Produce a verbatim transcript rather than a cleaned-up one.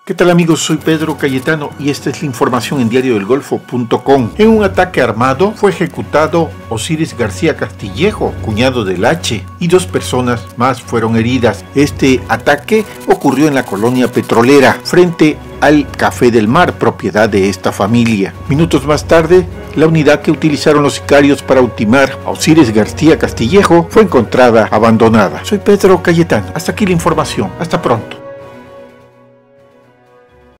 ¿Qué tal amigos? Soy Pedro Cayetano y esta es la información en diario del golfo punto com. En un ataque armado fue ejecutado Osiris García Castillejo, cuñado del H, y dos personas más fueron heridas. Este ataque ocurrió en la colonia petrolera, frente al Café del Mar, propiedad de esta familia. Minutos más tarde, la unidad que utilizaron los sicarios para ultimar a Osiris García Castillejo fue encontrada abandonada. Soy Pedro Cayetano. Hasta aquí la información. Hasta pronto.